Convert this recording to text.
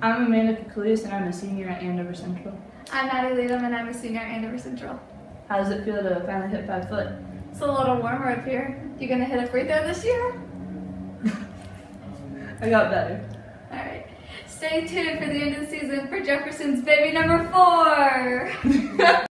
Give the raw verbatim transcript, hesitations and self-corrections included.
I'm Amanda Kikulius and I'm a senior at Andover Central. I'm Natalie Leadham and I'm a senior at Andover Central. How does it feel to finally hit five foot? It's a little warmer up here. You gonna hit a free throw this year? I got better. Alright. Stay tuned for the end of the season for Jefferson's baby number four!